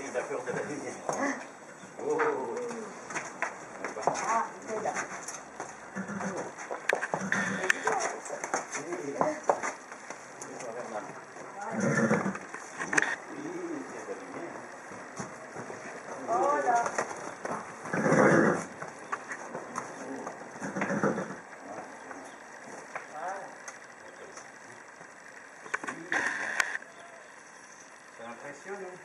il a peur de la lumière. Oh. Ah, c'est là. Oh là. Ça impressionne, hein?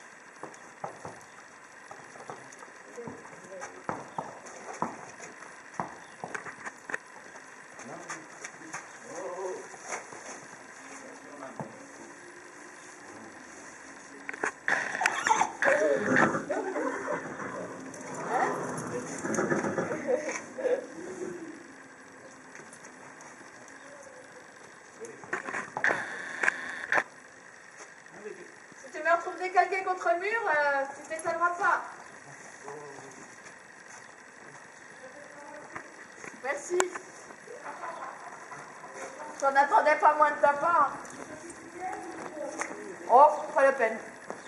Si tu me retrouves décalqué contre le mur, tu t'étonneras pas. Merci. J'en attendais pas moins de ta part. Oh, pas la peine.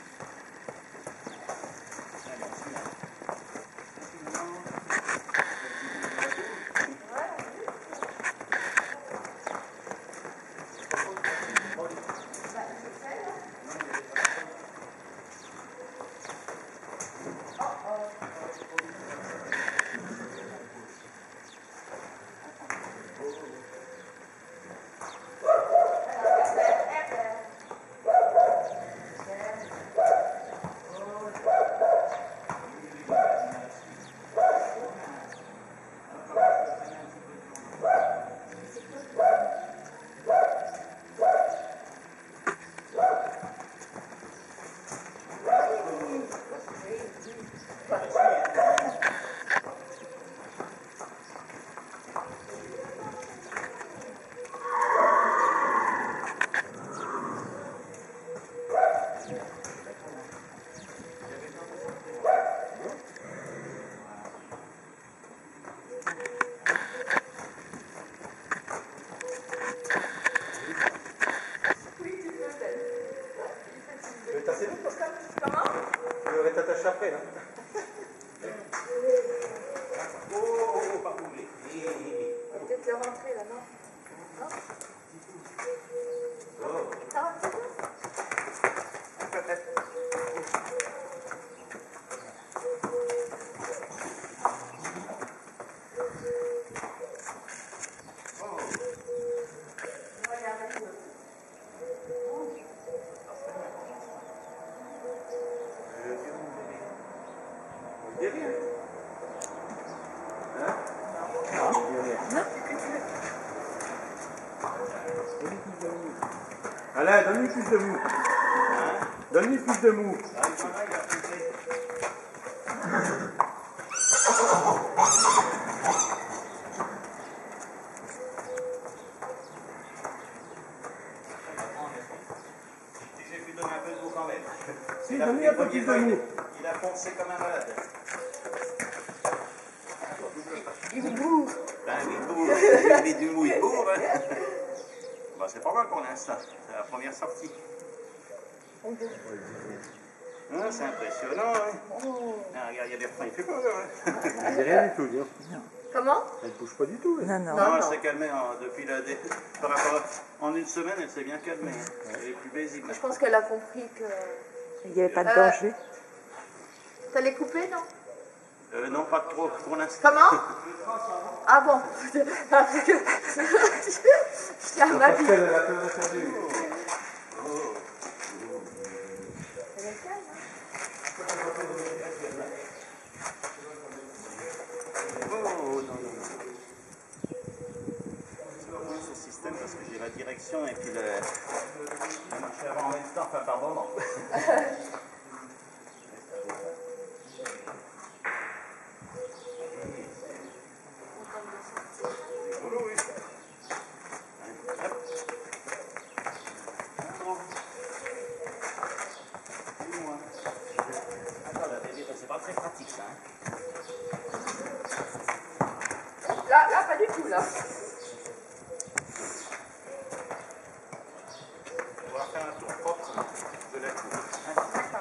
Comment? Tu aurais t'attaché après, là. Oh, pas bouger. On va peut-être le rentrer là, non? Non? Ça va, c'est ça? Peut-être. Allez, donne-lui plus de mou. Donne-lui plus de mou. J'ai pu donner un peu de mou quand même. Si, donne-lui un peu plus de mou. Il a foncé comme un malade. Il bourre. Ben oui, il bourre. Il met du mou, il bourre. Hein. Ben, c'est pas mal pour l'instant. C'est la première sortie. Ah, c'est impressionnant. Hein. Ah, regarde, il y a des freins, il fait pas là. Hein. Elle dit rien du tout, dis donc. Comment? Elle ne bouge pas du tout. Non, non. Non, elle s'est calmée depuis la par rapport en une semaine, elle s'est bien calmée. Hein. Elle est plus paisible. Je pense qu'elle a compris que... Il n'y avait pas de danger. T'allais couper, non? Non, pas trop pour l'instant. Comment? Ah bon? Je tiens à ma vie. Elle a peur de faire Elle est calme, hein? Oh, non. C'est pas bon ce système parce que j'ai la direction et puis le marché avant en même temps, enfin par moment. C'est pas très pratique ça. Hein. Là, pas du tout, là. On va faire un tour propre de la cour. Hein.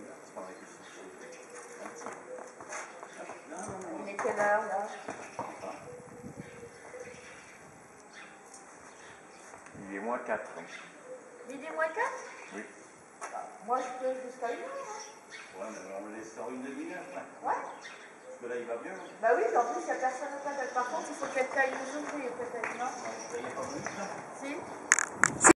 C'est pas vrai que c'est Il est quelle heure là? Il est moins 4. Midi moins 4? Oui. Moi je peux jusqu'à 1 heure. Ouais, mais on le laisse sur une demi-heure. Ouais. Parce que là, il va bien. Bah oui, en plus il n'y a personne au contact. Par contre, il faut que quelqu'un nous ouvre peut-être, non? Il n'y a pas besoin de ça. Si?